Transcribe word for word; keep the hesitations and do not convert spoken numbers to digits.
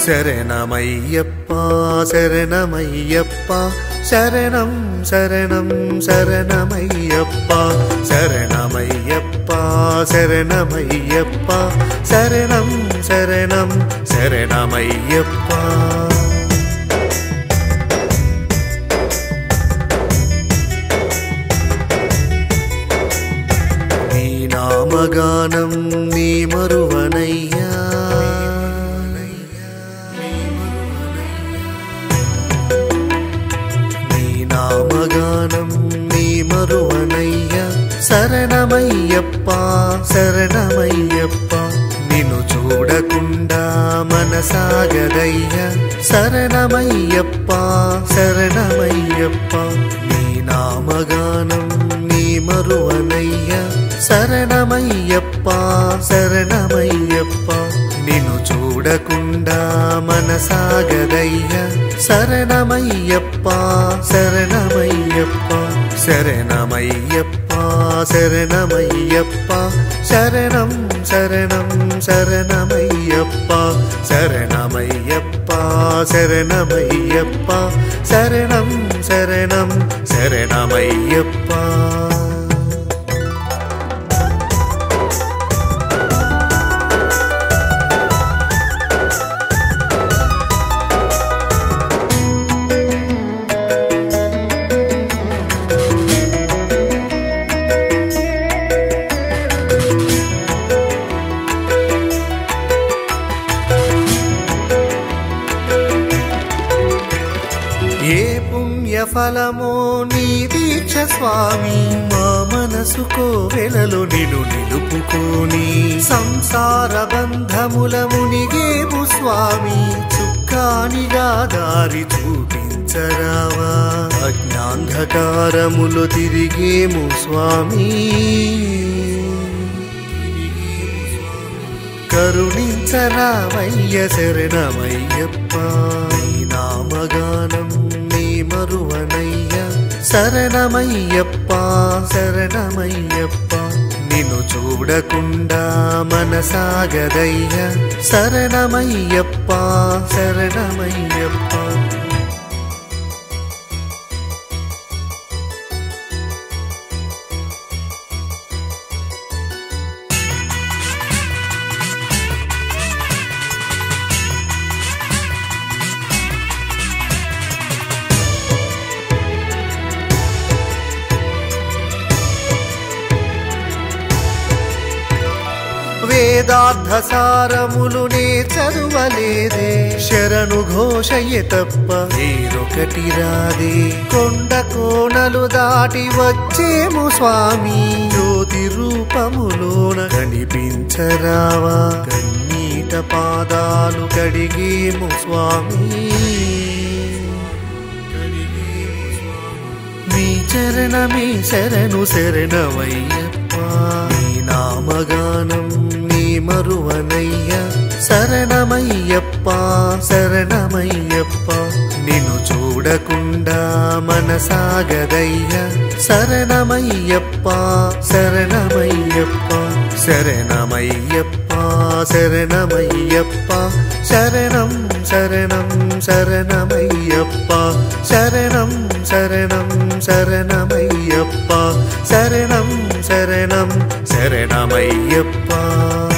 శరణమయ్యప్పా శరణమయ్యప్పా శరణం శరణం శరణమయ్యప్పా శరణమయ్యప్పా శరణమయ్యప్పా శరణం శరణం శరణమయ్యప్పా నీ నామగానం నీ మరువనయ్యా నామగానం నీ మరువనయ్యా శరణమయ్యప్పా శరణమయ్యప్పా నిన్ను చూడకుండా మనసాగదయ్యా శరణమయ్యప్పా శరణమయ్యప్పా నీ నామగానం నీ మరువనయ్యా శరణమయ్యప్పా శరణమయ్యప్పా నిన్ను చూడకుండా మనసాగదయ్యా శరణమయ్యప్పా శరణమయ్యప్పా శరణమయ్యప్పా శరణమయ్యప్పా శరణం శరణం శరణమయ్యప్పా శరణమయ్యప్పా శరణమయ్యప్పా శరణం శరణం శరణమయ్యప్పా ఏ పుణ్య ఫలమో నీ దీక్ష స్వామి మా మనసు కోవెలలో నిన్ను నిలుపుకోని సంసార బంధముల మునిగేము స్వామి చుక్కానిగా దారి చూపించరావా అజ్ఞాంధకారములు తిరిగేము స్వామి కరుణించరావయ్య శరణమయ్యప్పా నామగానం నీ మరువనయ్యా శరణమయ్యప్పా శరణమయ్యప్పా నిన్ను చూడకుండా మనసాగదయ్యా శరణమయ్యప్పా శరణమయ్యప్పా వేదార్థ సారములు నే చదువలేదే శరణు ఘోషయే తప్ప వేరొకటి రాదే కొండ కోణలు దాటి వచ్చేము స్వామి జ్యోతి రూపములోన కనిపించరావా కన్నీట పాదాలు కడిగేము స్వామి నీ చరణమే శరణు శరణమయ్యప్పా నామగానం నీ మరువనయ్యా శరణమయ్యప్పా శరణమయ్యప్పా నిన్ను చూడకుండా మనసాగదయ్యా శరణమయ్యప్పా శరణమయ్యప్పా శరణమయ్యప్పా శరణమయ్యప్పా శరణం శరణం శరణమయ్యప్పా శరణం శరణం శరణమయ్యప్పా శరణం శరణం శరణమయ్యప్పా